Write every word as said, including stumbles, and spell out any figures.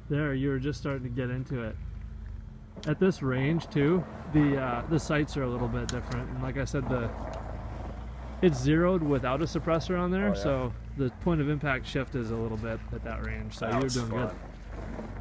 There, you were just starting to get into it. At this range too, the uh, the sights are a little bit different, and like I said, the it's zeroed without a suppressor on there, oh, yeah. So the point of impact shift is a little bit at that range. So that you're doing fun. Good.